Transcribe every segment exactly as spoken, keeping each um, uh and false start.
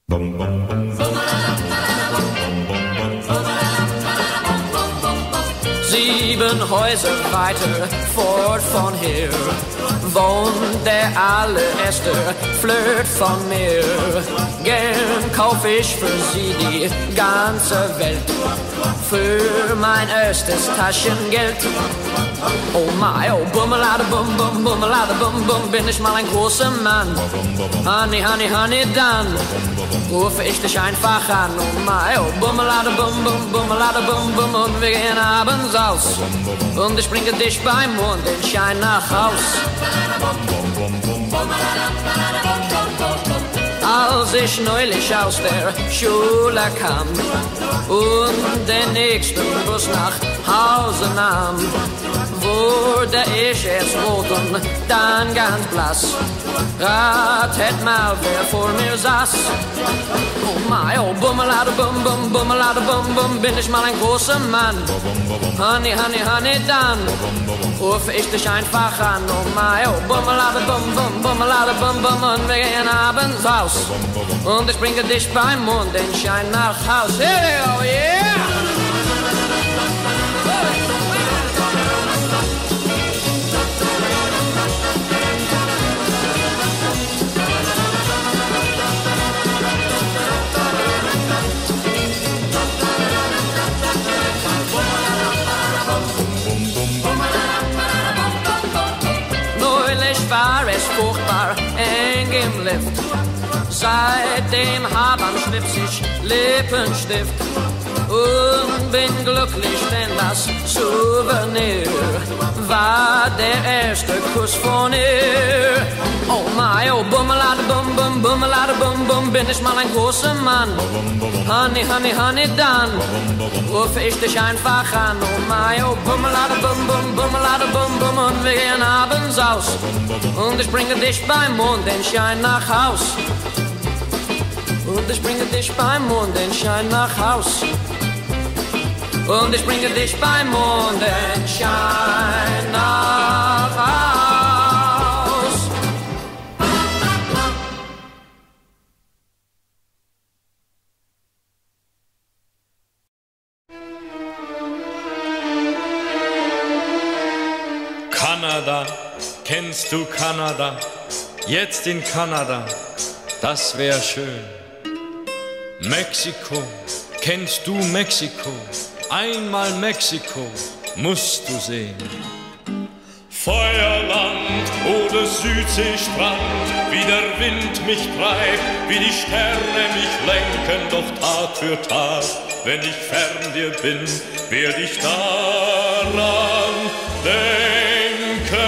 Sieben Häuser weiter fort von hier wohnt der allererste Flirt von mir. Gern kauf ich für sie die ganze Welt, für mein erstes Taschengeld. Oh my, oh bummelade bum bum, bummelade bum bum, bin ich mal ein großer Mann. Honey, honey, honey, dann rufe ich dich einfach an. Oh my, oh bummelade bum bum, bummelade bum bum, und wir gehen abends aus und ich bringe dich beim Mondenschein nach Haus. Als ich neulich aus der Schule kam und den nächsten Bus nach Hause nahm, wurde ich erst rot und dann ganz blass. Ratet mal, wer vor mir saß. Oh my, oh bummelade bum bum, bummelade bum bum, bin ich mal ein großer Mann. Honey, honey, honey, dann rufe ich dich einfach an. Oh my, oh bummelade bum bum, bummelade bum bum, und wir gehen abends aus und ich bringe dich beim Mondenschein nach Haus. Hey, oh yeah! War es furchtbar eng im Lift. Seitdem hab am Schlips ich Lippenstift und bin glücklich, denn das Souvenir war der erste Kuss von ihr. Oh my, oh bummelade bum bum, bummelade bum bum, bin ich mal ein großer Mann. Honey, honey, honey, dann rufe ich dich einfach an. Oh my, oh bummelade bum bum, bummelade bum bum, und wir gehen abends aus und ich bringe dich beim Mondenschein nach Haus. Und ich bringe dich beim Mondenschein nach Haus. Und ich bringe dich beim Mondenschein nach Haus. Kanada, kennst du Kanada? Jetzt in Kanada, das wär schön. Mexiko, kennst du Mexiko? Einmal Mexiko musst du sehen. Feuerland oder Südseestrand, wie der Wind mich treibt, wie die Sterne mich lenken, doch Tag für Tag, wenn ich fern dir bin, werd ich daran denken.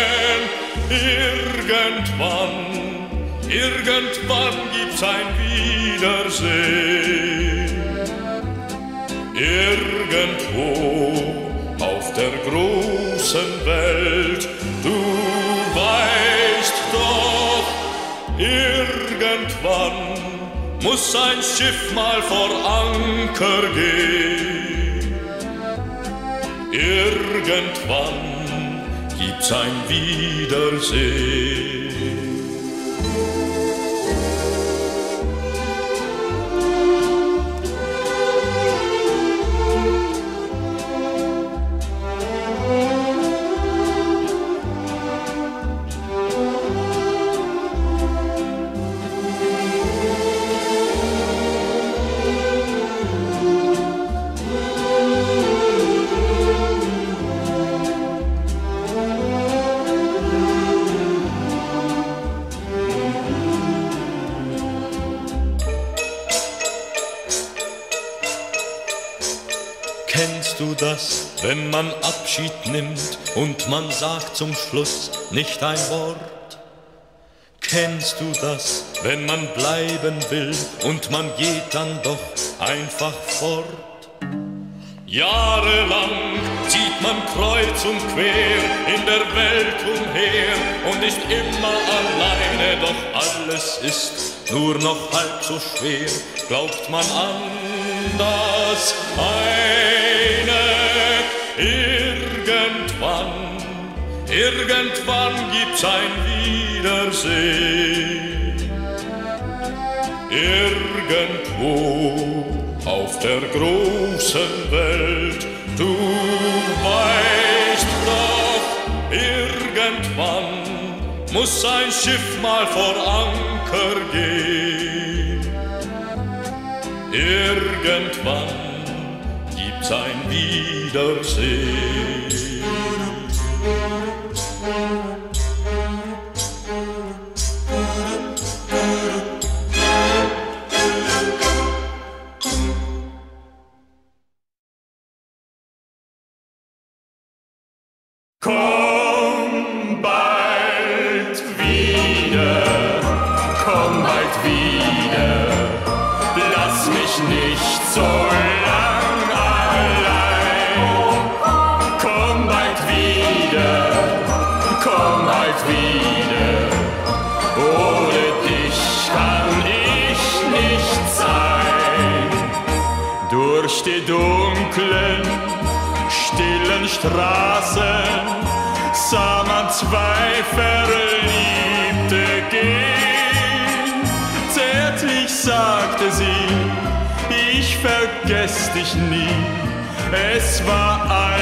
Irgendwann, irgendwann gibt's ein Wiedersehen. Irgendwo auf der großen Welt, du weißt doch, irgendwann muss ein Schiff mal vor Anker gehen. Irgendwann gibt's ein Wiedersehen. Kennst du das, wenn man Abschied nimmt und man sagt zum Schluss nicht ein Wort? Kennst du das, wenn man bleiben will und man geht dann doch einfach fort? Jahrelang zieht man kreuz und quer in der Welt umher und ist immer alleine, doch alles ist nur noch halb so schwer. Glaubt man an das eine, irgendwann, irgendwann gibt's ein Wiedersehen. Irgendwo auf der großen Welt, du weißt doch, irgendwann muss ein Schiff mal vor Anker gehen. Irgendwann gibt's ein Wiedersehen. Komm bald wieder, komm bald wieder, lass mich nicht so lang allein. Komm bald wieder, komm bald wieder, ohne dich kann ich nicht sein. Durch die dunklen, stillen Straßen sah man zwei Verliebte gehen. Zärtlich sagte sie, ich vergess dich nie. Es war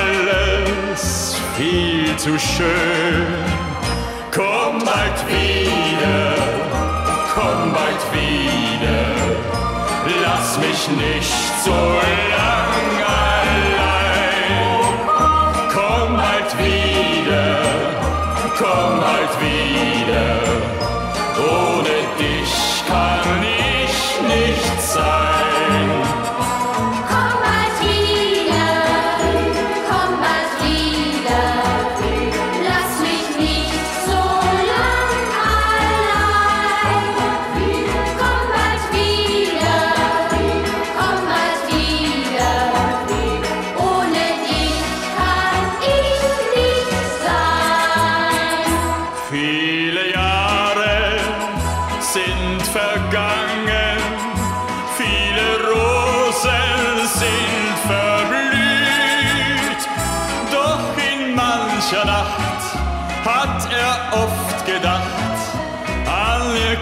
alles viel zu schön. Komm bald wieder, komm bald wieder, lass mich nicht so lang allein. Komm bald wieder, komm bald wieder, ohne dich kann ich nicht sein. Komm bald wieder, komm bald wieder, lass mich nicht so lang allein. Komm bald wieder, komm bald wieder, ohne dich kann ich nicht sein. Viele Jahre sind vergangen, viele Rosen sind verblüht, doch in mancher Nacht hat er oft gedacht an ihr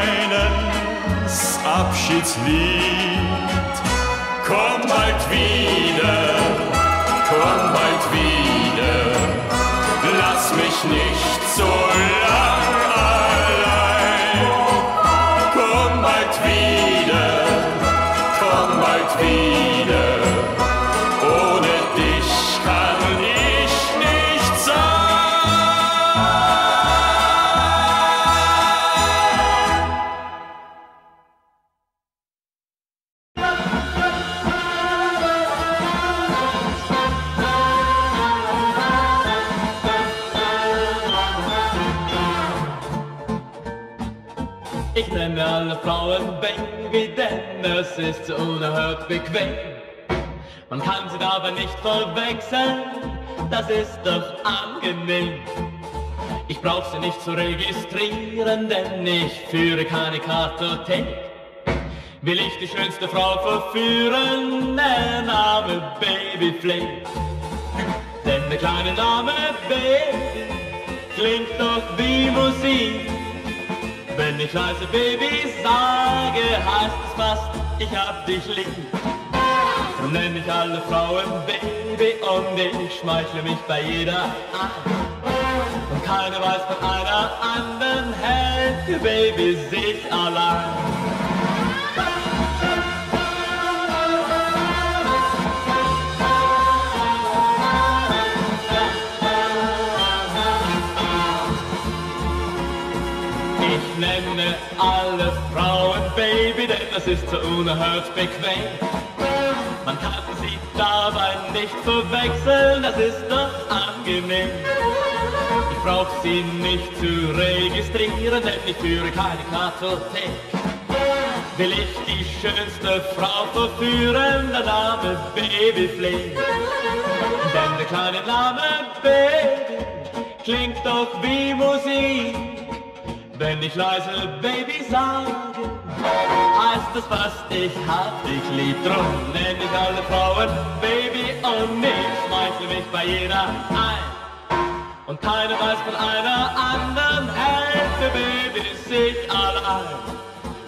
kleines Abschiedslied. Komm bald wieder, komm bald wieder, lass mich nicht so lang allein. Komm bald wieder, komm bald wieder, ohne dich kann ich nicht sein. Ich nenne alle Frauen Baby, denn es ist so unerhört bequem. Man kann sie dabei nicht verwechseln, das ist doch angenehm. Ich brauch sie nicht zu registrieren, denn ich führe keine Kartothek. Will ich die schönste Frau verführen, der Name Baby Flake. Denn der kleine Name Baby klingt doch wie Musik. Wenn ich leise Baby sage, heißt es fast, ich hab dich lieb. Drum nenn ich alle Frauen Baby und ich schmeichle mich bei jeder an. Und keiner weiß von einer anderen, hält für Baby sich allein. Ich nenne alle Frauen Baby, denn das ist so unerhört bequem. Man kann sie dabei nicht verwechseln, das ist doch angenehm. Ich brauch sie nicht zu registrieren, denn ich führe keine Kartothek. Will ich die schönste Frau verführen, der Name Baby Flake. Denn der kleine Name Baby klingt doch wie Musik. Wenn ich leise Baby sage, heißt es fast, ich hab dich lieb. Drum nenn ich alle Frauen Baby und ich schmeichle mich bei jeder ein. Und keiner weiß von einer anderen, hält für Baby sich allein.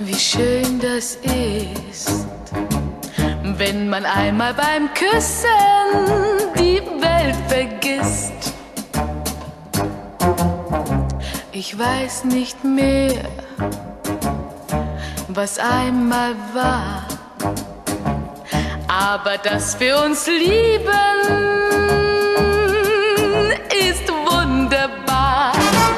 wie schön das ist, wenn man einmal beim Küssen die Welt vergisst. Ich weiß nicht mehr, was einmal war, aber dass wir uns lieben, ist wunderbar.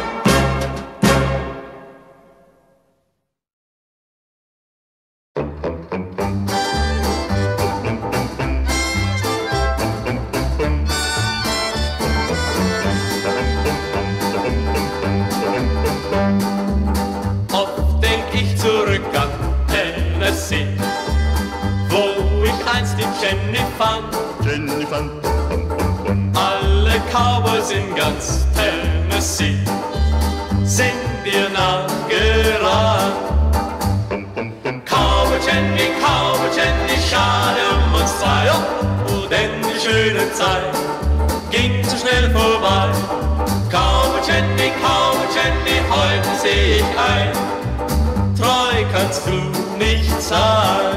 Zurück an Tennessee, wo ich einst die Jenny fand. Jenny fand. Alle Cowboys in ganz Tennessee sind dir nachgerannt. Cowboy Jenny, Cowboy Jenny, schade um uns zwei, oh, denn die schöne Zeit ging zu schnell vorbei. Cowboy Jenny, Cowboy Jenny, heute seh ich ein, treu kannst du nicht sein.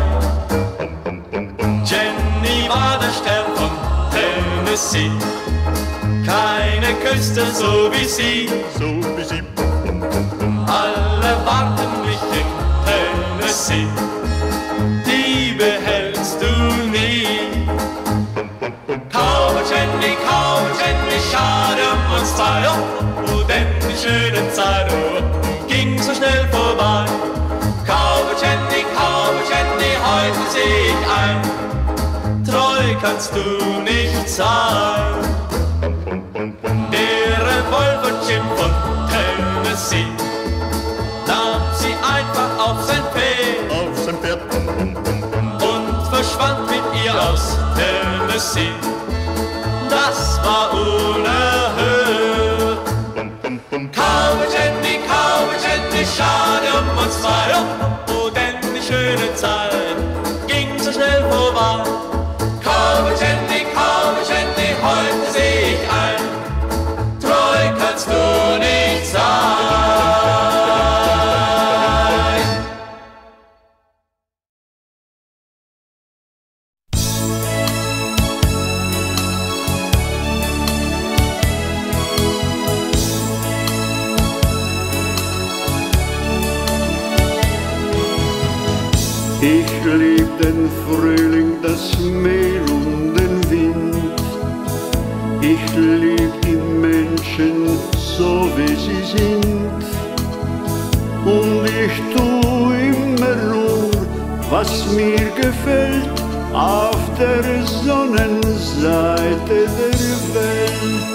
Jenny war der Stern von Tennessee, keine Küste so wie sie, so wie sie. Alle warten mich in Tennessee, die behältst du nie. Cowboy Jenny, Cowboy Jenny, schade um uns zwei, oh, denn die schöne Zeit, oh, ging so schnell vorbei. Cowboy Jenny, Cowboy Jenny, heute seh ich ein, treu kannst du nicht sein. Der Revolver Jim von Tennessee nahm sie einfach auf sein Pferd, auf sein Pferd und verschwand mit ihr aus Tennessee. Das war unerhört. Cowboy Jenny, Cowboy Jenny, schade um uns zwei, oh, denn die schöne Zeit ging so schnell vorbei. Cowboy Jenny, Cowboy Jenny, heute seh ich ein, treu kannst du nicht sein. Ich lieb den Frühling, das Mehl und den Wind. Ich lieb die Menschen so wie sie sind. Und ich tu immer nur, was mir gefällt, auf der Sonnenseite der Welt.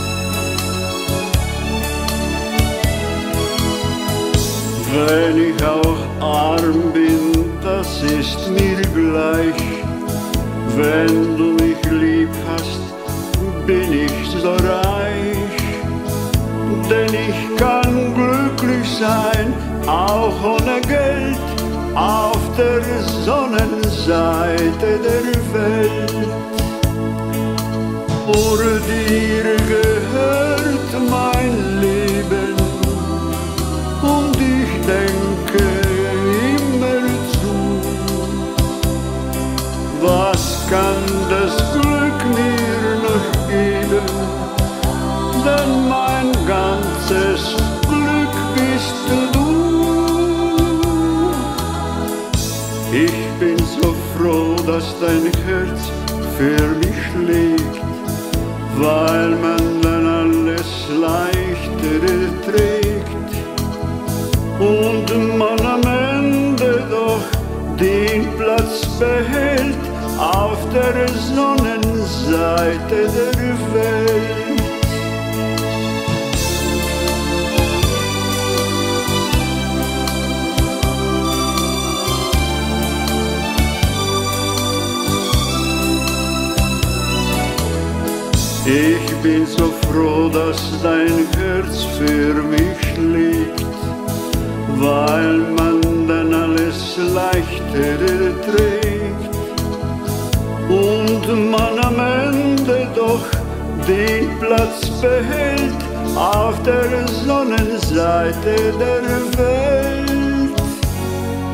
Wenn ich auch arm bin, das ist mir gleich. Wenn du mich lieb hast, bin ich so reich. Denn ich kann glücklich sein, auch ohne Geld, auf der Sonnenseite der Welt. Vor dir gehört mein Leben, und ich denke immer zu, was kann das Glück mir noch geben, denn mein ganzes Glück bist du. Ich bin so froh, dass dein Herz für mich schlägt, weil man dann alles leichter trägt und man am Ende doch den Platz behält auf der Sonnenseite der Welt. Ich bin so froh, dass dein Herz für mich schlägt, weil man dann alles leichter trägt und man am Ende doch den Platz behält auf der Sonnenseite der Welt.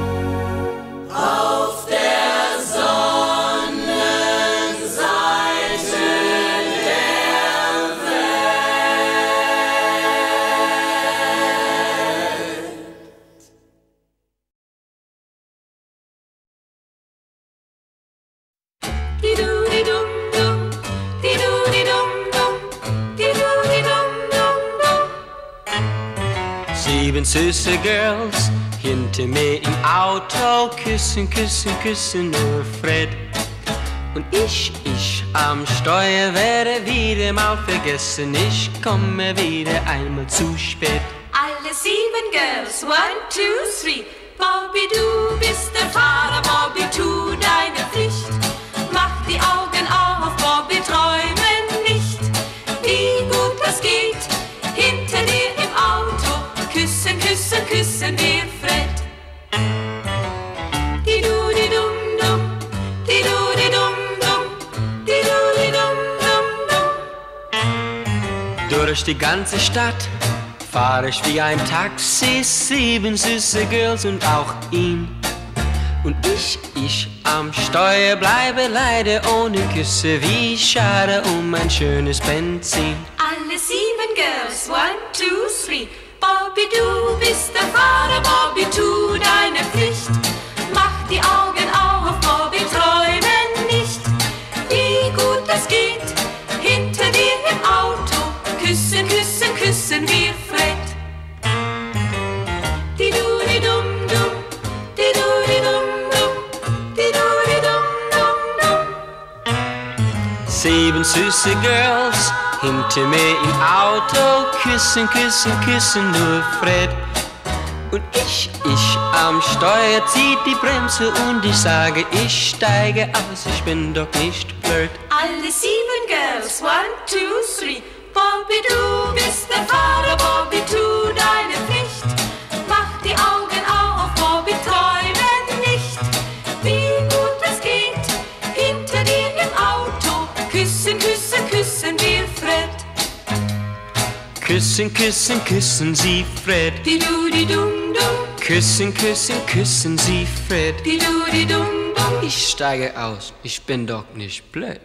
Sieben süße Girls hinter mir im Auto, küssen, küssen, küssen nur Fred. Und ich, ich am Steuer werde wieder mal vergessen, ich komme wieder einmal zu spät. Alle sieben Girls, one, two, three. Bobby, du bist der Fahrer, Bobby, tu deine Pflicht. Mach die Augen auf, Bobby, träume nicht. Wie gut das geht, hinter dir im Auto. Küssen, küssen, küssen wir Fred. Die du, die dum dum, die du, die dum dum, die du, die dum dum dum. Durch die ganze Stadt fahr ich wie ein Taxi, sieben süße Girls und auch ihn. Und ich, ich am Steuer bleibe leider ohne Küsse, wie schade um ein schönes Benzin. Alle sieben Girls, one, two, three. Bobby, du bist der Fahrer, Bobby, tu deine Pflicht. Mach die Augen auf, Bobby, träume nicht. Wie gut das geht, hinter dir im Auto. Küssen, küssen, küssen wir Fred. Die du, die dum dum, die du, die dum dum, die du, die dum dum dum. Sieben süße Girls hinter mir im Auto, küssen, küssen, küssen nur Fred. Und ich, ich am Steuer zieh die Bremse und ich sage, ich steige aus, ich bin doch nicht blöd. Alle sieben Girls, one, two, three. Bobby, du bist der Fahrer, Bobby, tu deine Pflicht. Mach die Augen auf, Bobby, träume nicht. Wie gut es geht, hinter dir im Auto. Küssen, küssen, küssen wir Fred. Küssen, küssen, küssen Sie Fred. Die du, die dum dum, Küssen, küssen, küssen Sie Fred. die du, die dum dum. Ich steige aus, ich bin doch nicht blöd.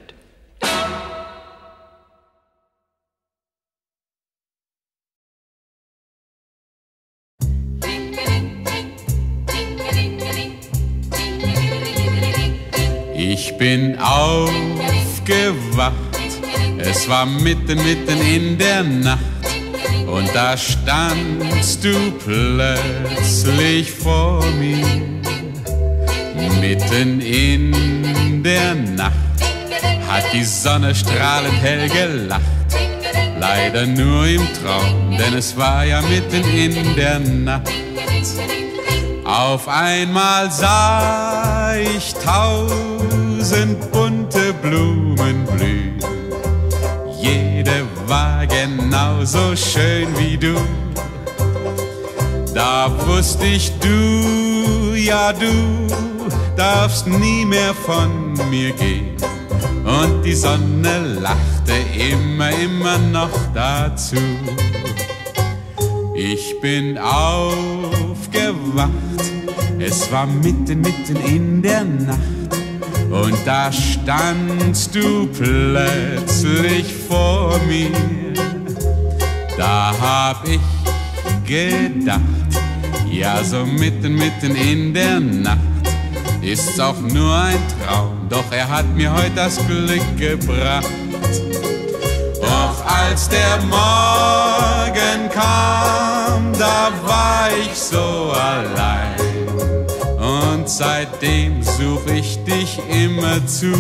Ich bin aufgewacht, es war mitten, mitten in der Nacht. Und da standst du plötzlich vor mir, mitten in der Nacht, hat die Sonne strahlend hell gelacht. Leider nur im Traum, denn es war ja mitten in der Nacht. Auf einmal sah ich tausend bunte Blumen blühen. Jede war genauso schön wie du. Da wusste ich, du, ja du, darfst nie mehr von mir gehen. Und die Sonne lachte immer, immer noch dazu. Ich bin aufgewacht, es war mitten, mitten in der Nacht. Und da standst du plötzlich vor mir. Da hab ich gedacht, ja so mitten, mitten in der Nacht ist's auch nur ein Traum, doch er hat mir heute das Glück gebracht. Doch als der Morgen kam, da war ich so allein. Und seitdem such ich dich immer zu.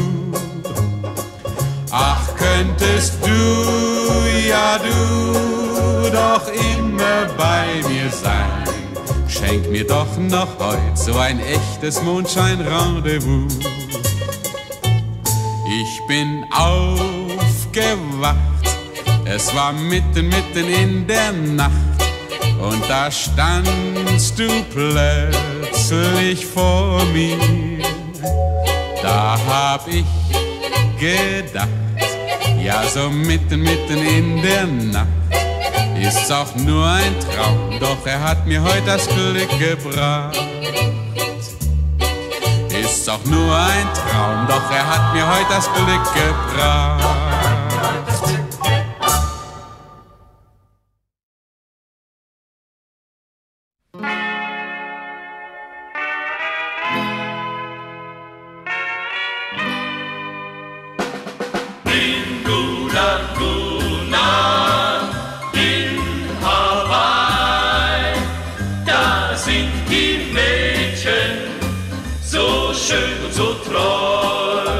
Ach, könntest du, ja du, doch immer bei mir sein. Schenk mir doch noch heut so ein echtes Mondschein-Rendezvous. Ich bin aufgewacht, es war mitten, mitten in der Nacht. Und da standst du plötzlich vor mir. Da hab ich gedacht, ja so mitten, mitten in der Nacht ist's auch nur ein Traum, doch er hat mir heute das Glück gebracht. Ist's auch nur ein Traum, doch er hat mir heute das Glück gebracht. schön und so treu.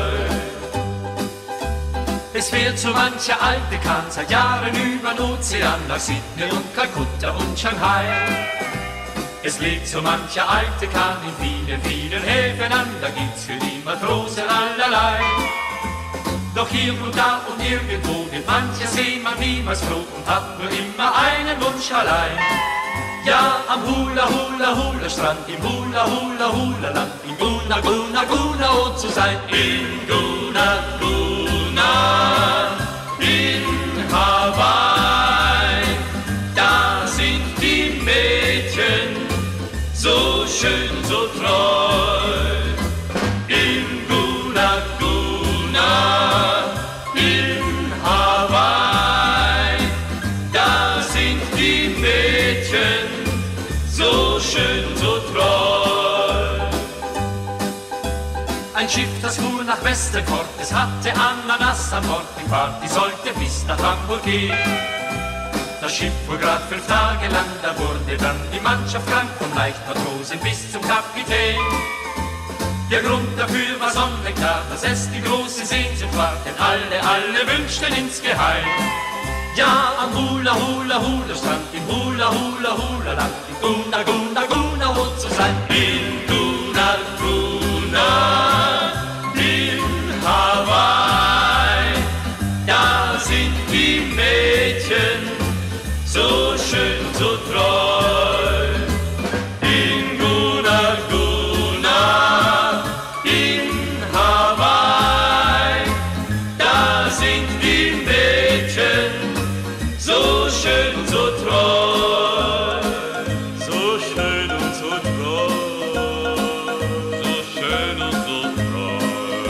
Es fährt so mancher alte Kahn seit Jahren über den Ozean nach Sydney und Kalkutta und Shanghai. Es liegt so mancher alte Kahn in vielen, vielen Häfen an, da gibt's für die Matrosen allerlei. Doch hier und da und irgendwo wird mancher Seemann niemals froh und hat nur immer einen Wunsch allein. Ja, am Hula Hula Hula Strand, im Hula Hula Hula Land, in Guna Guna Guna oh zu sein. In Guna Guna, in Hawaii, da sind die Mädchen so schön, so treu. In Guna Guna, in Hawaii, da sind die Mädchen so schön, so treu. Ein Schiff, das fuhr nach Westerport, es hatte Ananas an Bord, die Fahrt, die sollte bis nach Hamburg gehen. Das Schiff fuhr grad fünf Tage lang, da wurde dann die Mannschaft krank, vom Leichtmatrosen bis zum Kapitän. Der Grund dafür war sonnenklar, dass es die große Sehnsucht war, denn alle, alle wünschten insgeheim. Ja, am Hula Hula Hula Strand, im Hula Hula Hula Land, in Guna Guna Guna oh zu sein. In Guna Guna, in Hawaii, da sind die Mädchen so schön, so treu. In Guna Guna, in Hawaii, da sind die Mädchen so schön und so treu. So schön und so treu. So schön und so treu.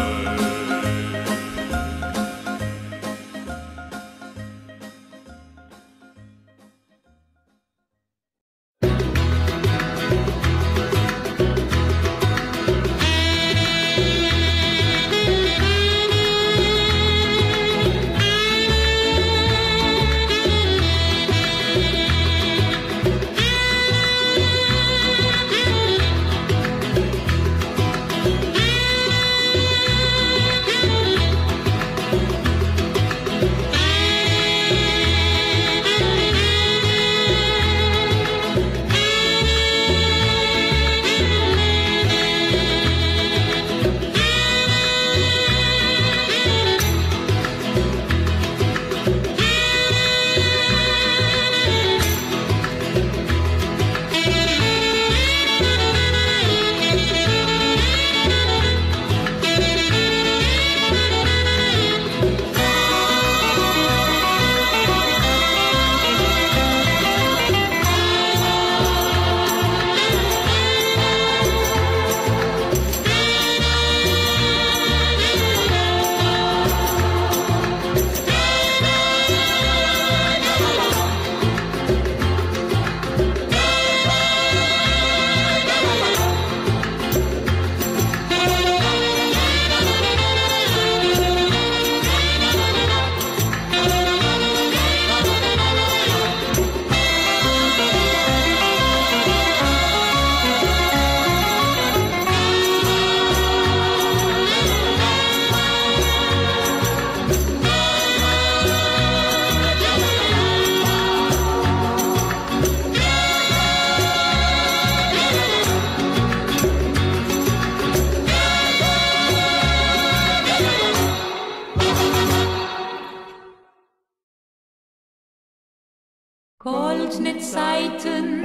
Goldene Zeiten,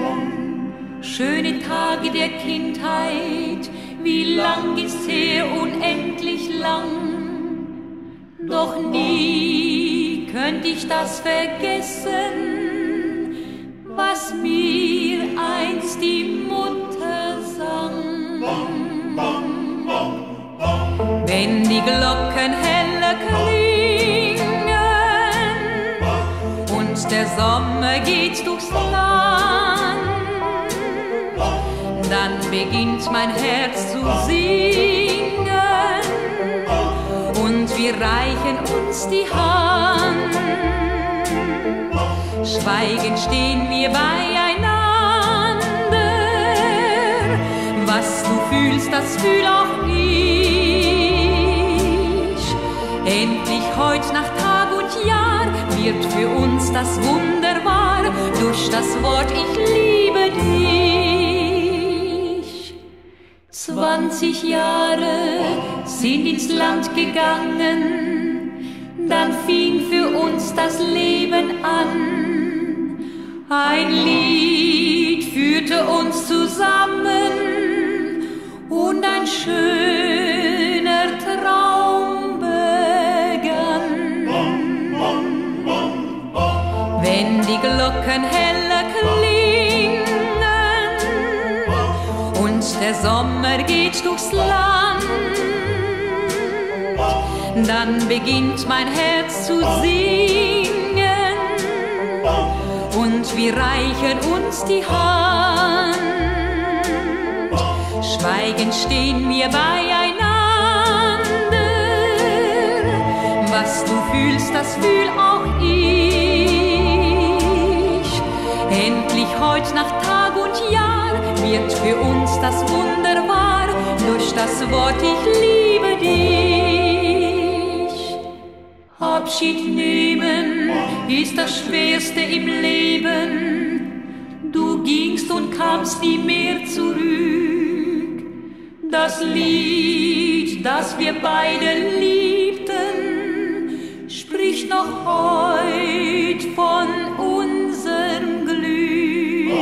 schöne Tage der Kindheit, wie lang ist her, unendlich lang. Doch nie könnt ich das vergessen, was mir einst die Mutter sang. Wenn die Glocken heller klingen und der Sommer geht durchs Land, dann beginnt mein Herz zu singen und wir reichen uns die Hand. Schweigend stehen wir beieinander, Was du fühlst, das fühl auch ich. Endlich heut nach Tag und Jahr wird für uns das Wunder wahr, durch das Wort ich liebe dich. Zwanzig Jahre sind ins Land gegangen, dann fing für uns das Leben an. Ein Lied führte uns zusammen und ein schöner Traum begann. Wenn die Glocken heller klingen und der Sommer geht durchs Land, dann beginnt mein Herz zu singen und wir reichen uns die Hand. Schweigend stehen wir beieinander, was du fühlst, das fühl auch ich. Endlich heut nach Tag und Jahr wird für uns das Wunder wahr, durch das Wort ich liebe dich. Abschied nehmen ist das Schwerste im Leben, du gingst und kamst nie mehr zurück. Das Lied, das wir beide liebten, spricht noch heut von unserem Glück.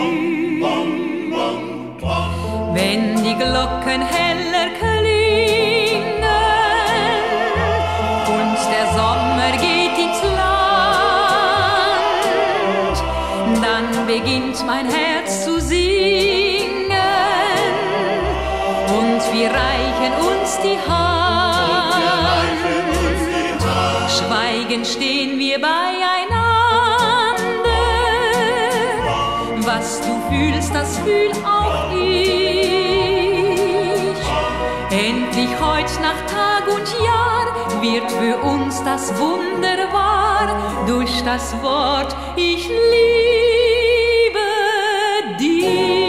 Wenn die Glocken heller klingen und der Sommer geht ins Land, dann beginnt mein Herz zu singen und wir reichen uns die Hand. Schweigend stehen wir beieinander, was du fühlst, das fühl auch ich. Endlich heut nach Tag und Jahr wird für uns das Wunder wahr, durch das Wort ich liebe dich.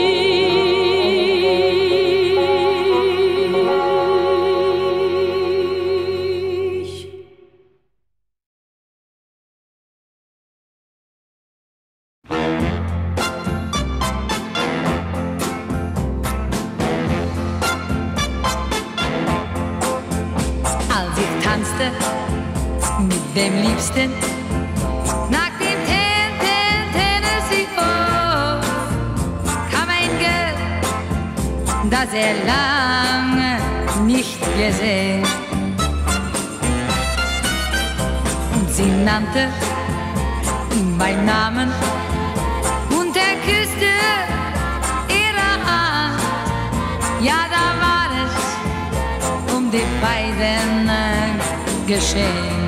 Mit dem Liebsten nach dem Ten Ten Tennessee Falls kam ein Girl, das er lange nicht gesehen. Und sie nannte ihn beim Namen und er küsste ihre Hand. Ja, da war es um die beiden geschehen.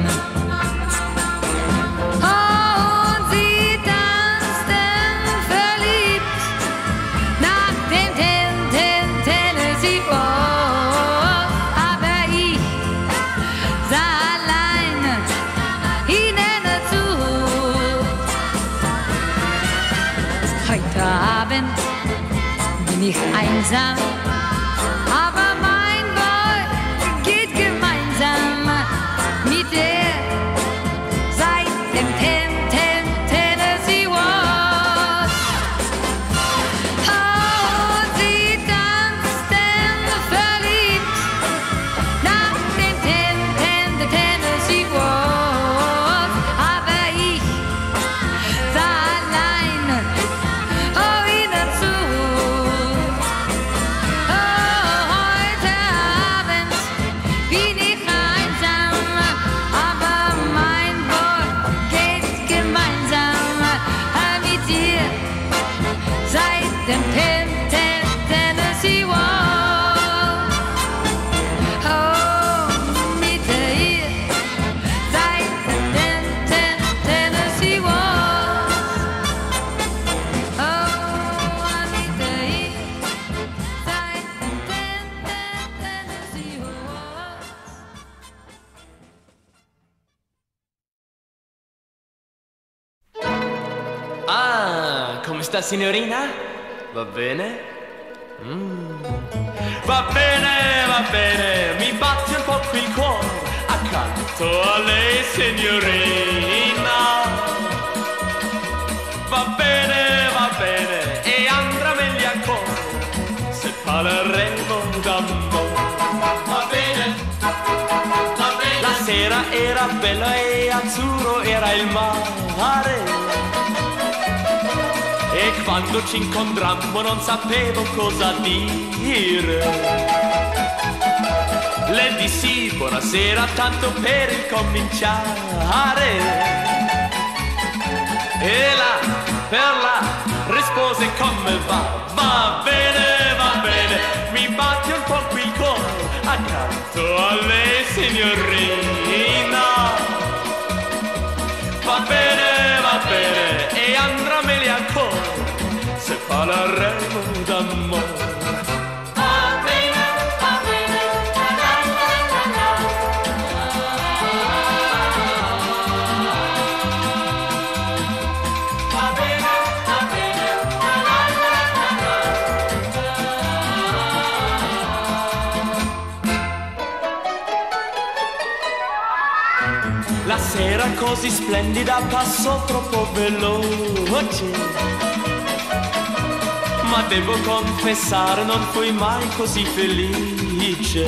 Oh, und sie tanzten verliebt nach dem Ten Ten Tennessee Waltz, aber ich sah alleine ihnen zu. Heute Abend bin ich einsam, aber mein Boy geht gemeinsam mit der seit dem Ten Ten Tennessee Waltz. Oh, sie tanzten verliebt nach dem Ten Ten Tennessee Waltz, aber ich sah alleine oh, ihnen zu. Oh, heute Abend bin ich einsam, aber mein Boy geht gemeinsam mit dir seit dem Ten Ten Tennessee Waltz. Oh, mit ihr seit dem Ten Ten Tennessee Waltz. Oh, mit ihr seit dem Ten Ten Tennessee Waltz. Ah, come sta signorina? Va bene? Mm. Va bene, va bene, mi batte un po' qui il cuore accanto a lei, signorina. Va bene, va bene, e andrà meglio ancora se parleremo d'amore. Va bene, va bene. La sera era bella e azzurro era il mare. E quando ci incontrammo non sapevo cosa dire. Le dissi buonasera tanto per incominciare. E là per là rispose come va. Va bene, va bene, mi batte un po' qui il cuore accanto a lei, signorina. Va bene, va bene, e andrà meglio ancora se parleremo d'amore. Va bene, va bene, la la la la la. Va bene, va bene, la la la la la. La sera così splendida passò troppo veloce. Ma devo confessare non fui mai così felice.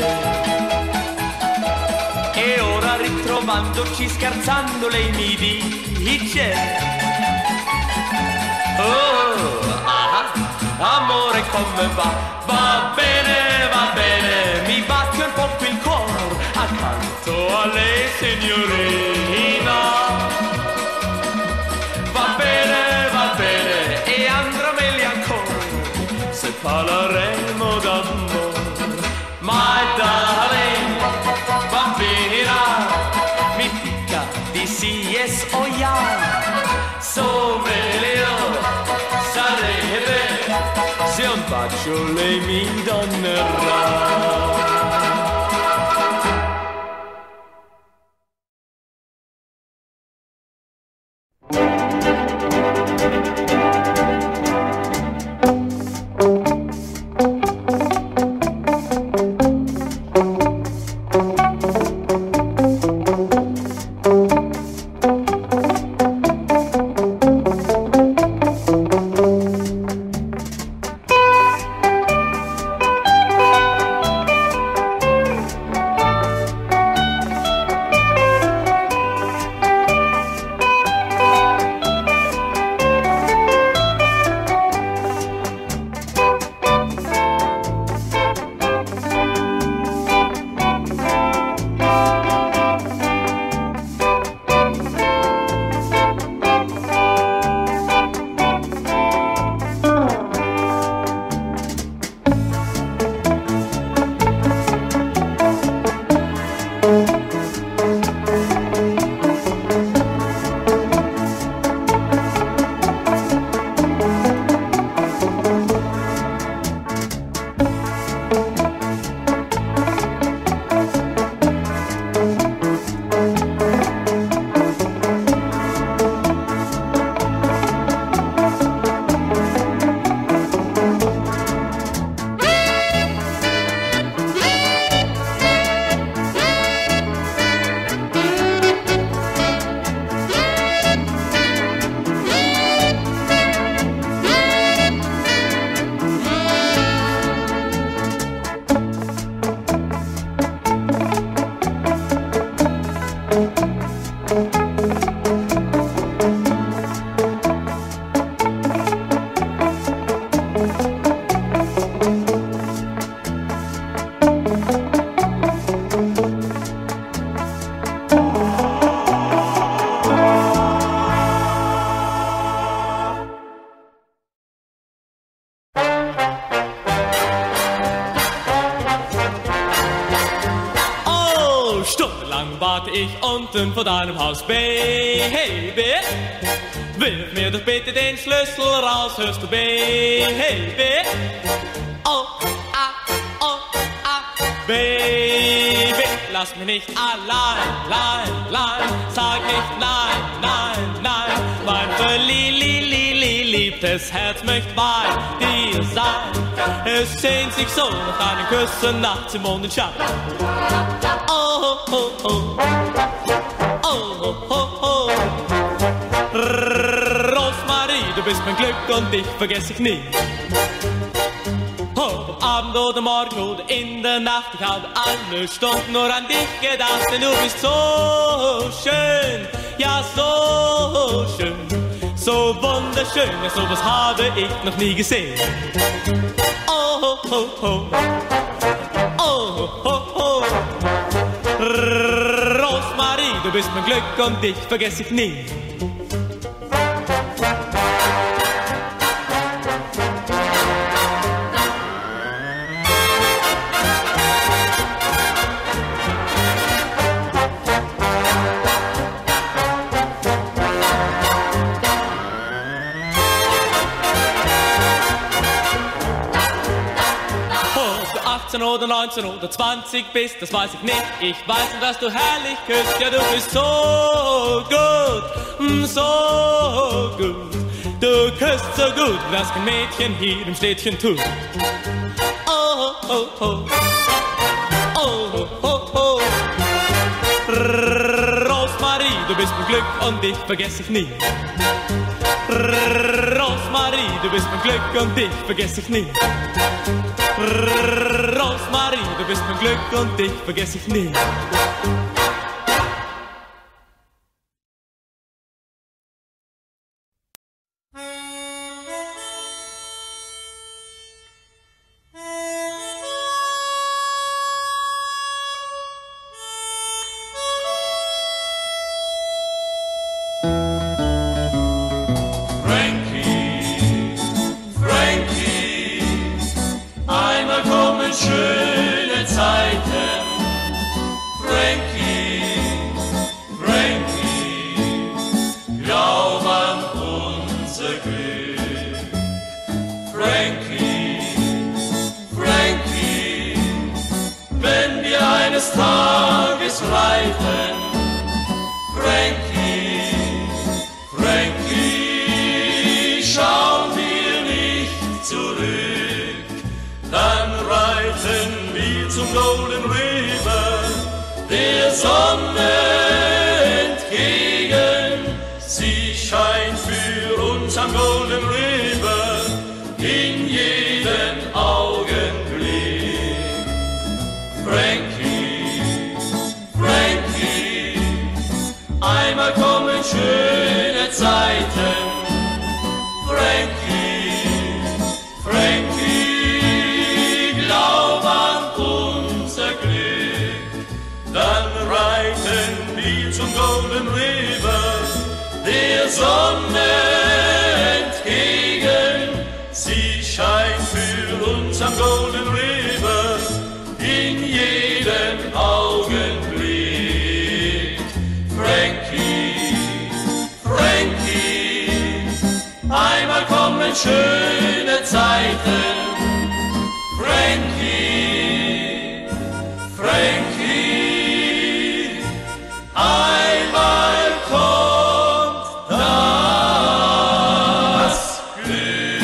E ora ritrovandoci scherzando lei mi dice: oh, ah, amore come va? Va bene, va bene, mi batte un po' qui il cuore accanto a lei, signorina. Va bene, va bene, e andrà meglio ancora se parleremo d'amore. My darling, bambina, mi picca di sì, yes o oh yeah. So meglio sarebbe se un bacio lei mi donerà. warte ich unten vor deinem Haus, Baby. Wirf mir doch bitte den Schlüssel raus, hörst du, Baby? Oh, ah, oh, ah, Baby. Lass mich nicht allein, allein, allein. Sag nicht nein, nein, nein. Mein verliebtes Herz möchte bei dir sein. Es sehnt sich so nach einem Küssen nachts im Mondenschein. Oh, oh, oh, oh, oh, oh, oh. Rosmarie, du bist mein Glück und dich vergesse ich nie. Oh, am Abend oder Morgen oder in der Nacht, ich habe alle Stunden nur an dich gedacht, denn du bist so schön, ja so schön, so wunderschön, ja sowas habe ich noch nie gesehen. Oh, oh, oh, oh, oh, oh, Rosmarie, du bist mein Glück und dich vergesse ich nie. Oder neunzehn oder zwanzig bist, das weiß ich nicht. Ich weiß nur, dass du herrlich küsst. Ja, du bist so gut, so gut. Du küsst so gut, was kein Mädchen hier im Städtchen tut. Oh, oh, oh, oh, oh, oh. Rosmarie, du bist mein Glück und dich vergesse ich nie. Rosmarie, du bist mein Glück und dich vergesse ich nie. Rosmarie, du bist mein Glück und dich vergesse ich nie. Schöne Zeiten, Frankie, Frankie, glaub an unser Glück. Frankie, Frankie, wenn wir eines Tages reifen, Frankie, Frankie, schauen wir nicht zurück, dann reiten wir zum Golden River, der Sonne entgegen. Sie scheint für uns am Golden River in jedem Augenblick. Frankie, Frankie, einmal kommen schöne Zeiten. Frankie, Frankie, glaub an unser Glück, dann reiten wir zum Golden River, der Sonne entgegen. Sie scheint für uns am Golden River in jedem Augenblick. Frankie, Frankie, einmal kommen schöne Zeiten. Frankie, Frankie, einmal kommt das Glück.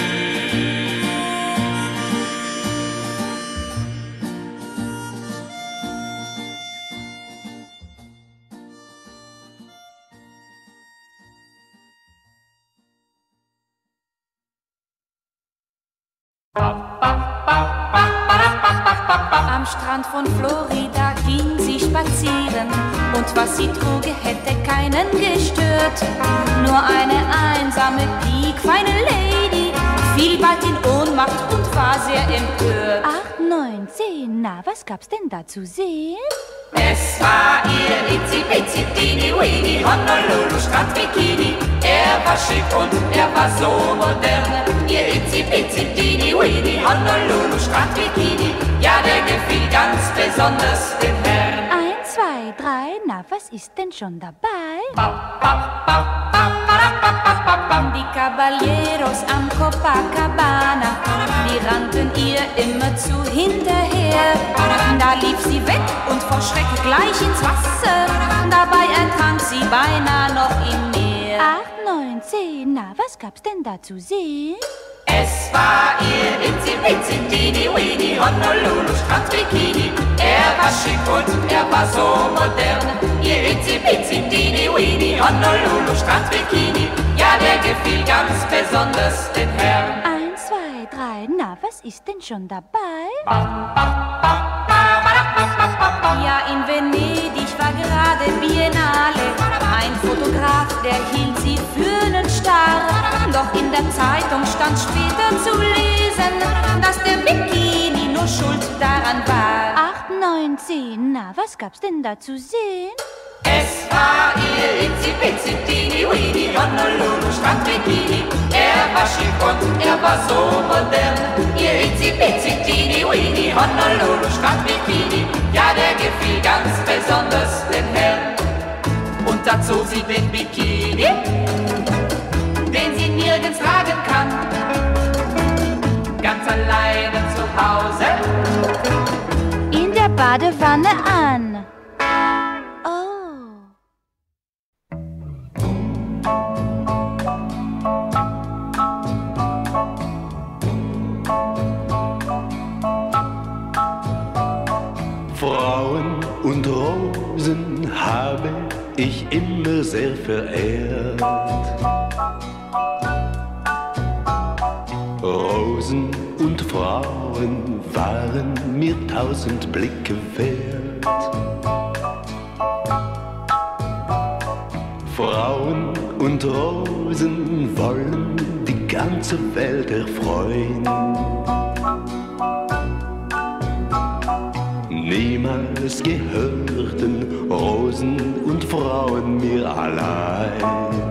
Am Strand von Florida ging sie spazieren und was sie trug, hätte keinen gestört. Nur eine einsame, piekfeine Lady fiel bald in Ohnmacht und war sehr empört. Acht, neun, zehn, na, was gab's denn da zu sehen? Es war ihr Itzi-Bitzi, Dini-Weenie, Honolulu-Strand-Bikini. Er war schick und er war so modern. Ihr Itzi-Bitzi, Dini-Weenie, Honolulu-Strand-Bikini. Ja, der gefiel ganz besonders den Herrn. Eins, zwei, drei, na, was ist denn schon dabei? Die Caballeros am Copacabana, die rannten ihr immerzu hinterher. Da lief sie weg und vor Schreck gleich ins Wasser, dabei ertrank sie beinahe noch im Meer. Acht, neun, zehn, na, was gab's denn da zu sehen? Es war ihr Itzi Bitzi Dini Weenie Honolulu Strandbikini. Er war schick und er war so modern. Ihr Itzi Bitzi Dini Weenie Honolulu Strandbikini. Ja, der gefiel ganz besonders den Herrn. Eins, zwei, drei, na, was ist denn schon dabei? Ja, in Venedig war gerade Biennale. Ein Fotograf, der hielt sie für einen Star. Doch in der Zeitung stand später zu lesen, dass der Bikini nur schuld daran war. Acht, neun, zehn, na, was gab's denn da zu sehen? Es war ihr Itzi Bitzi Dini Weenie Honolulu Strandbikini. Er war schick und er war so modern. Ihr Itzi Bitzi Dini Weenie Honolulu Strandbikini. Ja, der gefiel ganz besonders den Herrn. Und dazu sie den Bikini, den sie nirgends tragen kann. Ganz alleine zu Hause, In der Badewanne an. Frauen und Rosen habe ich immer sehr verehrt. Rosen und Frauen waren mir tausend Blicke wert. Frauen und Rosen wollen die ganze Welt erfreuen. Niemals gehörten Rosen und Frauen mir allein.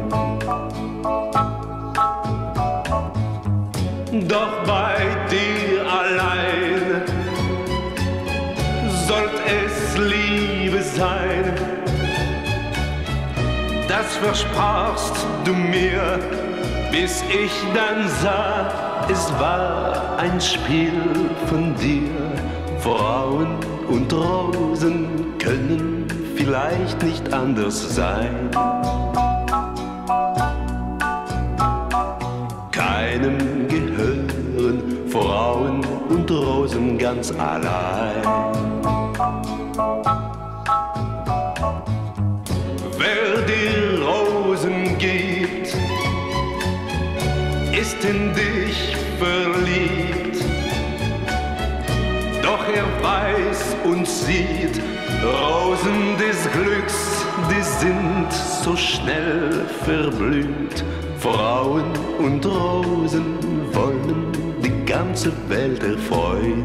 Doch bei dir allein sollt es Liebe sein. Das versprachst du mir, bis ich dann sah, es war ein Spiel von dir. Frauen und Rosen können vielleicht nicht anders sein. Keinem gehören Frauen und Rosen ganz allein. Wer dir Rosen gibt, ist in dich verliebt. Doch er weiß und sieht, Rosen des Glücks, die sind so schnell verblüht. Frauen und Rosen wollen die ganze Welt erfreuen.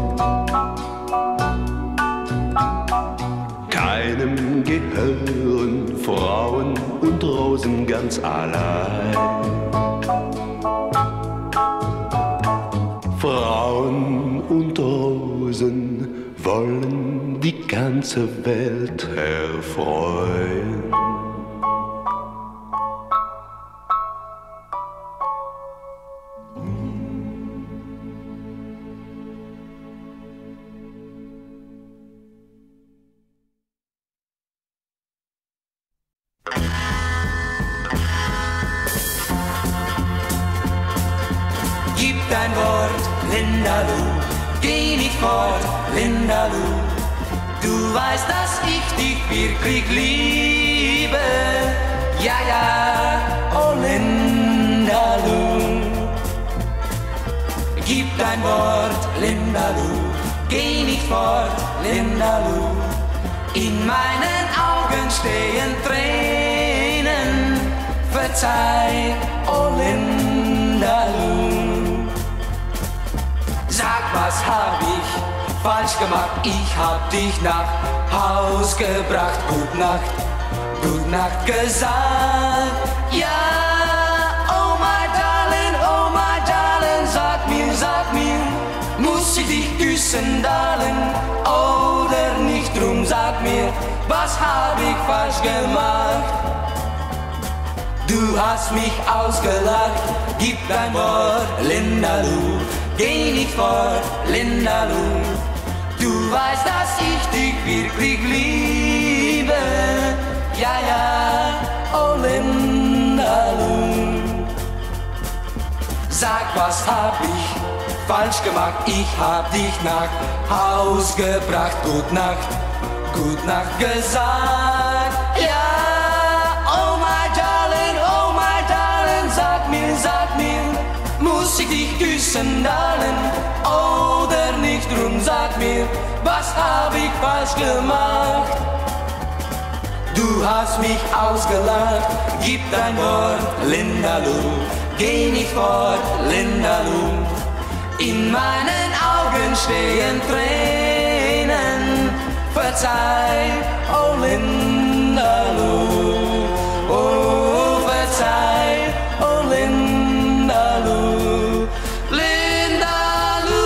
Keinem gehören Frauen und Rosen ganz allein. Frauen und Rosen wollen die ganze Welt erfreuen. Gib dein Wort, Lindalu, geh nicht fort, Lindalu. Du weißt, dass ich dich wirklich liebe. Ja, ja, oh Lindalu. Gib dein Wort, Lindalu, geh nicht fort, Lindalu. In meinen Augen stehen Tränen, verzeih, oh Lindalu. Sag, was hab ich falsch gemacht? Ich hab dich nach Haus gebracht. Gut Nacht, gut Nacht gesagt. Ja, oh my darling, oh my darling. Sag mir, sag mir, muss ich dich küssen, darling, oder nicht? Drum sag mir, was hab ich falsch gemacht? Du hast mich ausgelacht. Gib dein Wort, Lindalu, geh nicht fort, Lindalu. Du weißt, dass ich dich wirklich liebe. Ja, ja, oh Lindalu. Sag, was hab ich falsch gemacht? Ich hab dich nach Haus gebracht. Gut Nacht, gut Nacht gesagt. Ja, oh my darling, oh my darling, sag mir, sag mir, muss ich dich küssen, darling, oder nicht? Drum sag mir, was hab ich falsch gemacht? Du hast mich ausgelacht, gib dein Wort, Linda-Lu, geh nicht fort, Linda-Lu. In meinen Augen stehen Tränen, verzeih, oh Linda-Lu, oh verzeih, oh Linda-Lu, Linda-Lu.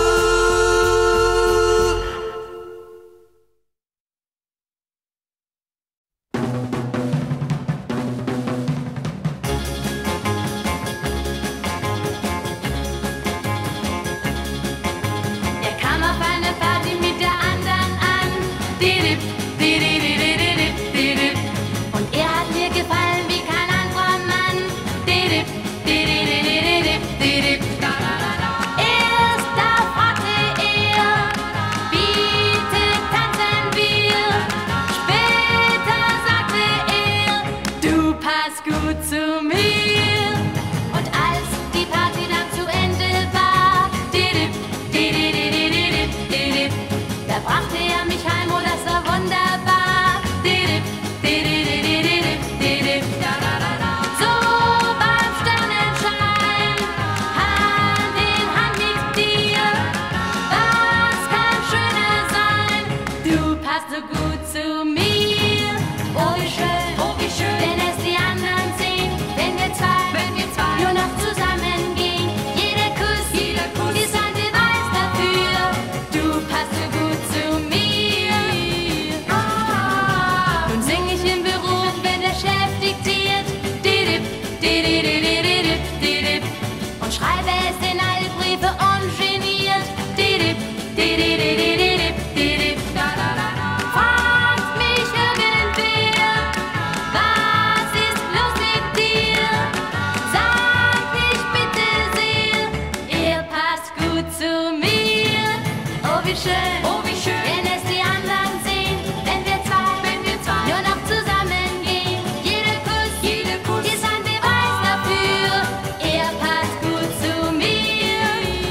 Er kam auf eine Party mit der anderen an. Didip, didididididip, didip. Und er hat mir gefallen wie kein anderer Mann. Didip, didididididip, didip. Erst da fragte er, bitte tanzen wir. Später sagte er, du passt gut zu mir. Und als die Party dann zu Ende war, didip, didididididip, didip, da brachte er mich heim, oh das war wunderbar. Didip, didididididip, didip. So beim Sternenschein, Hand in Hand mit dir, was kann schöner sein? Du passt so gut zu mir. Oh wie schön, oh wie schön, wenn es die anderen sehen, wenn wir zwei, wenn wir zwei nur noch zusammengehen. Jeder Kuss, jeder Kuss ist ein Beweis dafür. Du passt so gut zu mir. Nun sing ich im Büro, wenn der Chef diktiert. Didip, didididididip, didip. Und schreibe es in alle Briefe ungeniert. Didip, didididididip, didip. Fragt mich irgendwer, was ist los mit dir? Sag ich bitte sehr, ihr passt gut zu mir. Oh wie schön, oh wie schön, wenn es die anderen sehen, wenn wir zwei, wenn wir zwei nur noch zusammengehen. Jeder Kuss, jeder Kuss ist ein Beweis dafür, er passt gut zu mir.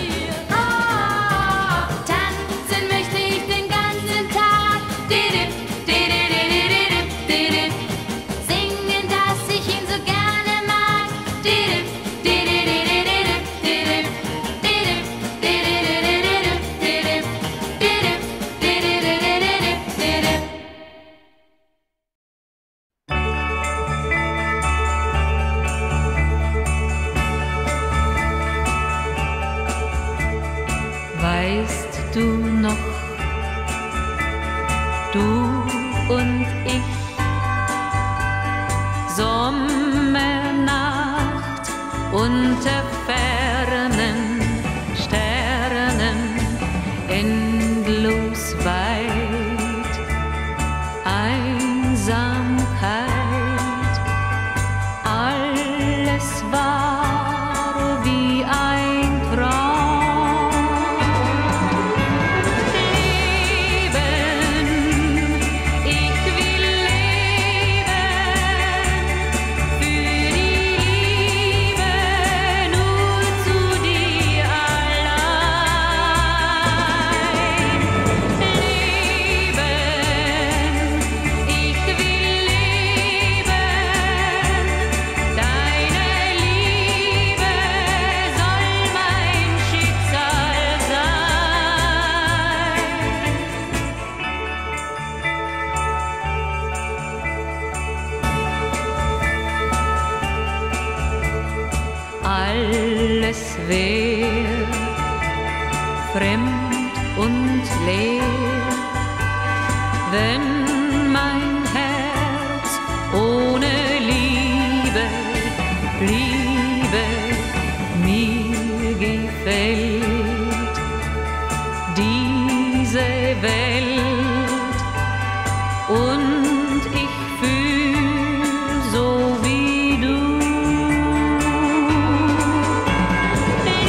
Ah, tanzen möchte ich den ganzen Tag. Didip, didididididip, didip. Singen, dass ich ihn so gerne mag. Didip, didididididip, didip. Didip, didididididip, didip. Didip, didididididip, didip. Weißt du noch, du und ich, Sommernacht unter fernen Sternen, endlos weit, Einsamkeit, alles war wie ein Traum. Leben, ich will leben, für die Liebe nur zu dir allein. Leben, ich will leben, deine Liebe soll mein Schicksal sein. Alles wär fremd und leer, wenn mein Herz ohne Liebe bliebe. Mir gefällt diese Welt und ich fühl so wie du.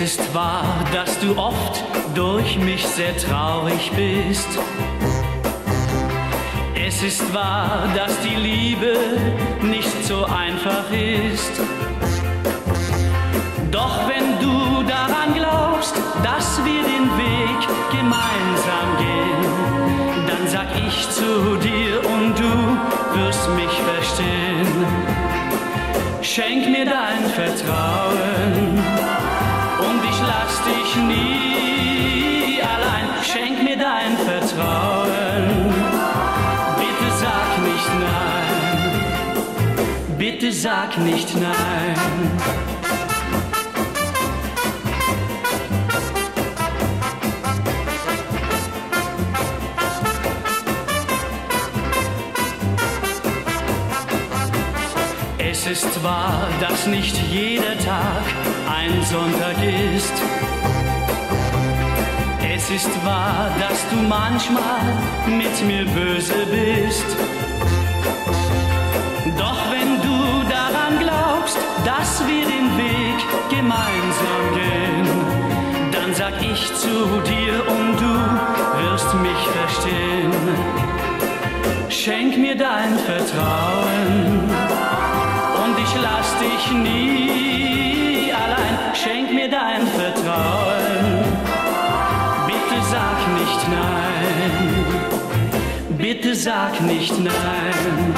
ist wahr, dass du oft durch mich sehr traurig bist. Es ist wahr, dass die Liebe nicht so einfach ist. Doch wenn du daran glaubst, dass wir den Weg gemeinsam gehen, dann sag ich zu dir und du wirst mich verstehen. Schenk mir dein Vertrauen und ich lass dich nie allein. Schenk mir dein Vertrauen, bitte sag nicht nein, bitte sag nicht nein. Es ist wahr, dass nicht jeder Tag ein Sonntag ist. Es ist wahr, dass du manchmal mit mir böse bist. Doch wenn du daran glaubst, dass wir den Weg gemeinsam gehen, dann sag ich zu dir und du wirst mich verstehen. Schenk mir dein Vertrauen und ich lass dich nie allein. Schenk mir dein Vertrauen, bitte sag nicht nein, bitte sag nicht nein.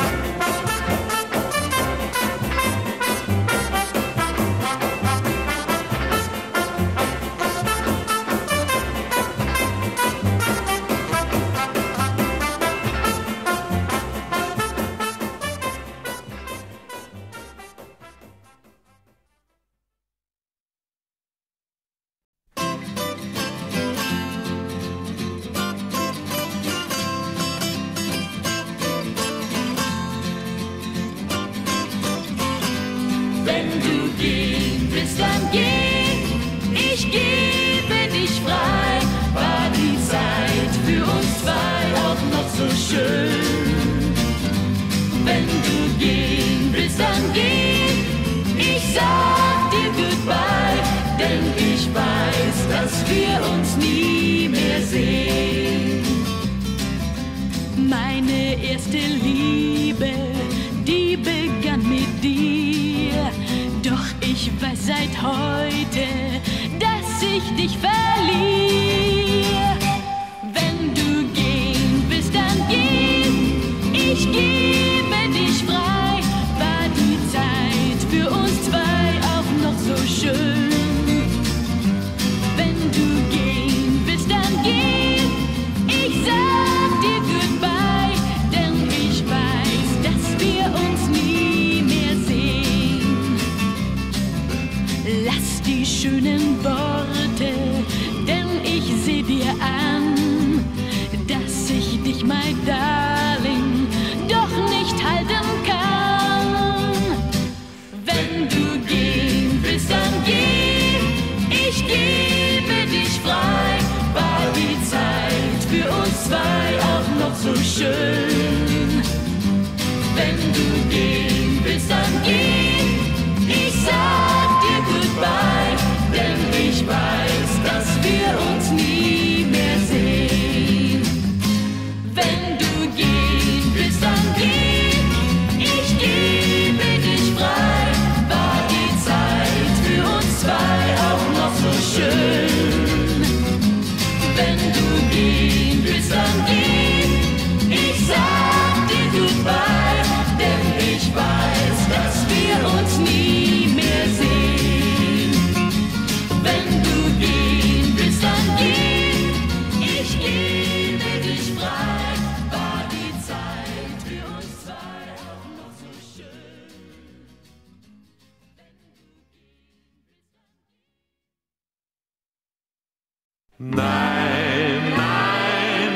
Nein, nein,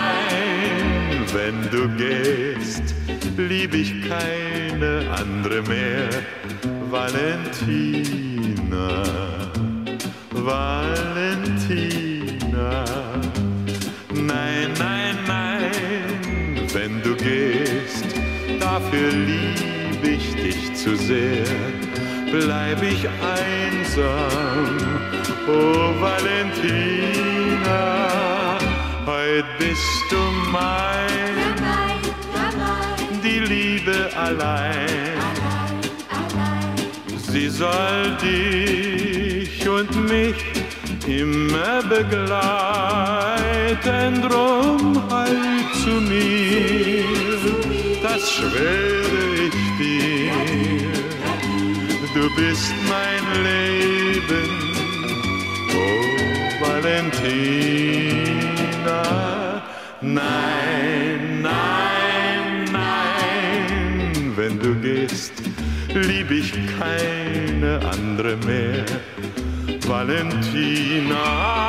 nein, wenn du gehst, lieb ich keine andere mehr. Valentina, Valentina. Nein, nein, nein, wenn du gehst, dafür lieb ich dich zu sehr. Bleib ich einsam oh Valentina, heut bist du mein, die Liebe allein. Sie soll dich und mich immer begleiten, drum halt zu mir, das schwöre ich dir. Du bist mein Leben, oh Valentina. Nein, nein, nein, wenn du gehst, lieb ich keine andere mehr. Valentina,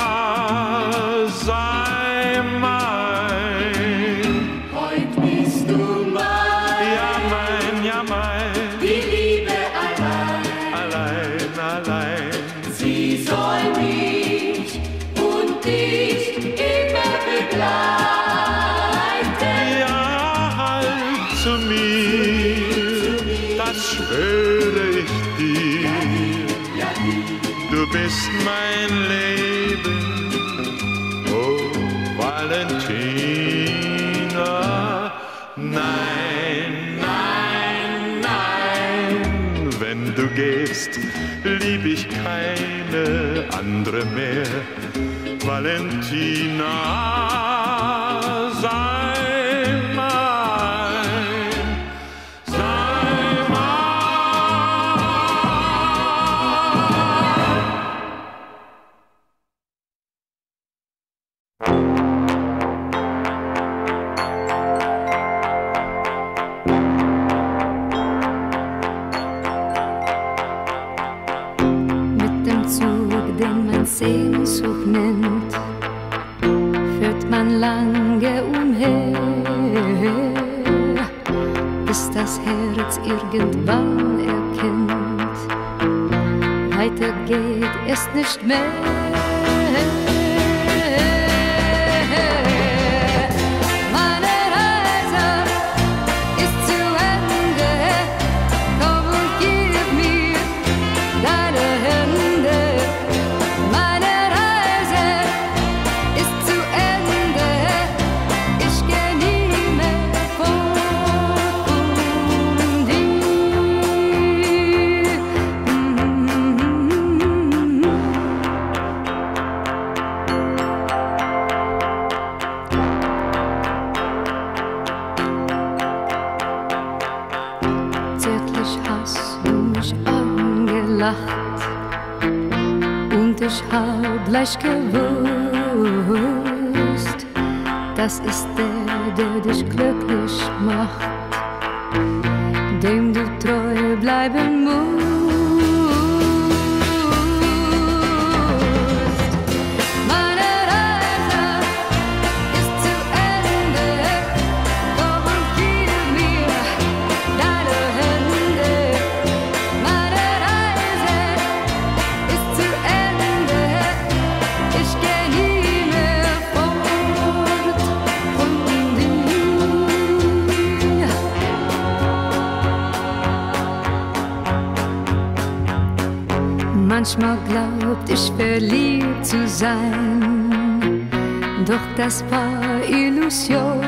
sei mein. Heut bist du mein. Ja, mein, ja, mein. Die Liebe allein. Allein, allein. Sie soll mich und dich immer begleiten. Ja, halt zu mir, das schwöre ich dir. Du bist mein Leben, oh Valentina. Nein, nein, nein, wenn du gehst, lieb ich keine andere mehr. Valentina, sei mein, sei Sehnsucht nennt, führt man lange umher, bis das Herz irgendwann erkennt, weiter geht es nicht mehr. Meine Reise ist zu Ende, komm und gib mir deine Hände. Meine Reise ist zu Ende, ich geh nie mehr fort von dir. Zärtlich hast du mich angelacht und ich hab gleich gewusst, das ist der, der dich glücklich macht, dem du treu bleiben musst. Meine Reise ist zu Ende, komm und gib mir deine Hände. Meine Reise ist zu Ende, ich geh nie mehr fort von dir. Manchmal glaubt ich verliebt zu sein, doch das war Illusion,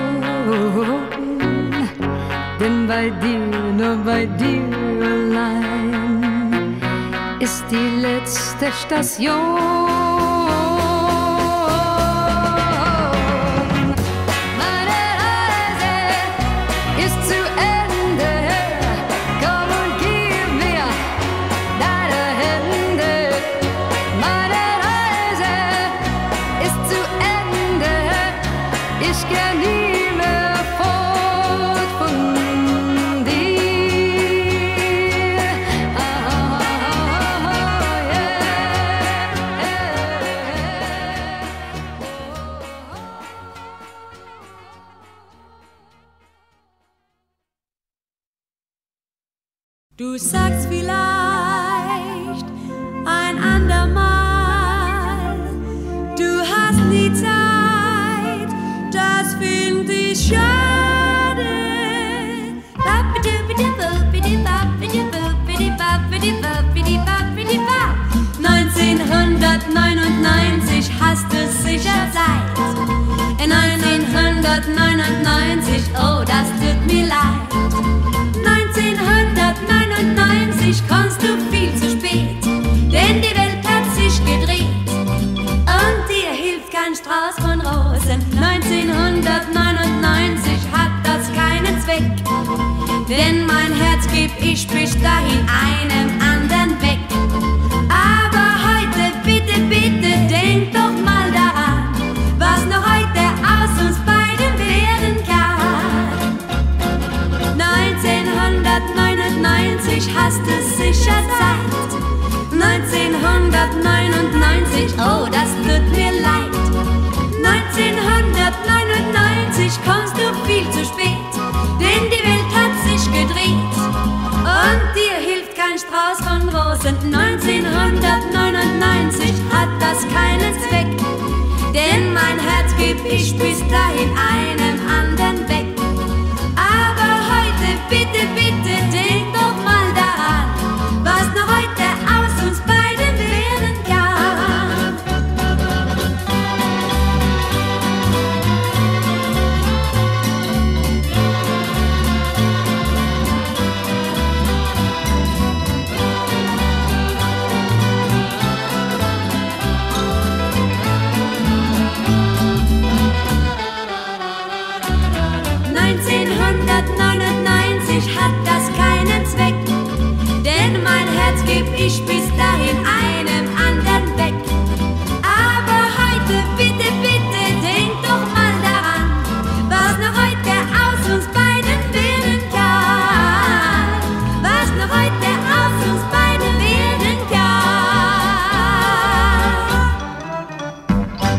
denn bei dir, nur bei dir allein ist die letzte Station. Meine Reise ist zu Ende, komm und gib mir deine Hände. Meine Reise ist zu Ende, ich geh nie mehr fort von dir. Ah, Du sagst vielleicht ein andermal, du hast nie Zeit, das find ich schade. neunzehnhundertneunundneunzig sicher seid. neunzehnhundertneunundneunzig, oh, das tut mir leid. neunzehnhundertneunundneunzig kommst du viel zu spät, denn die Welt hat sich gedreht und dir hilft kein Strauß von Rosen. neunzehnhundertneunundneunzig hat das keinen Zweck, denn mein Herz geb ich bis dahin einem anderen weg. Aber heute bitte, bitte, denk doch mal daran, was noch heute aus uns beiden werden kann. neunzehnhundertneunundneunzig hast du sicher Zeit. neunzehnhundertneunundneunzig, oh, das tut mir leid. neunzehnhundertneunundneunzig kommst du viel zu spät, denn die Welt hat sich gedreht und dir hilft kein Strauß von Rosen. neunzehnhundertneunundneunzig hat das keinen Zweck, denn mein Herz geb ich bis dahin einem anderen weg. Aber heute bitte, bitte, denk doch mal daran, was noch heute aus uns beiden werden kann. neunzehnhundertneunundneunzig hat das keinen Zweck, denn mein Herz geb ich bis dahin einem anderen weg. Aber heute bitte, bitte, denk doch mal daran, was noch heute aus uns beiden werden kann. Was noch heute aus uns beiden werden kann.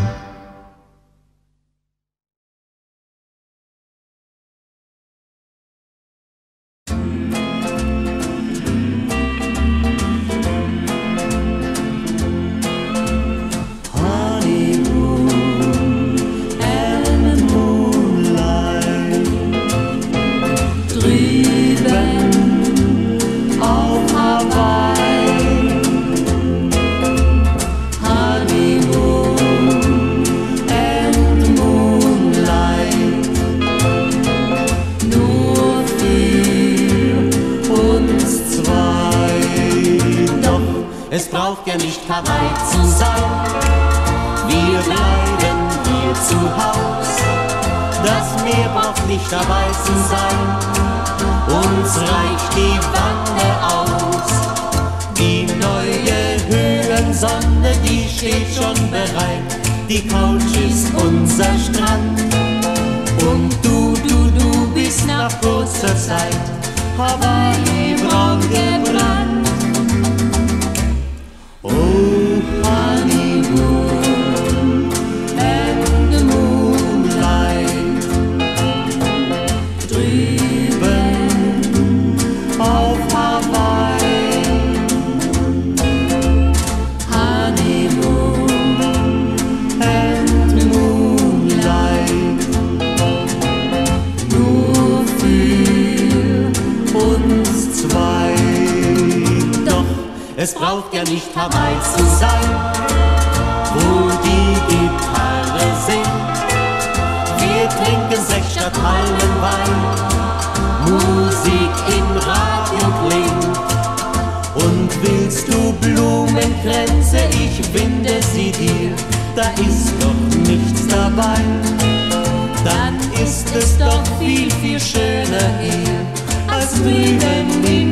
Es braucht ja nicht Hawaii zu sein, wir bleiben hier zu Haus. Das Meer braucht nicht dabei zu sein, uns reicht die Wanne aus. Die neue Höhensonne, die steht schon bereit, die Couch ist unser Strand. Und du, du, du bist nach kurzer Zeit Hawaii braun gebrannt. Oh, honeymoon and the moonlight, drüben auf Hawaii. Honeymoon and moonlight, nur für uns zwei. Es braucht ja nicht Hawaii zu sein, wo die Gitarre singt. Wir trinken sechs statt halben Wein, Musik im Radio klingt. Und willst du Blumenkränze, ich winde sie dir, da ist doch nichts dabei. Dann ist es doch viel, viel schöner hier, als drüben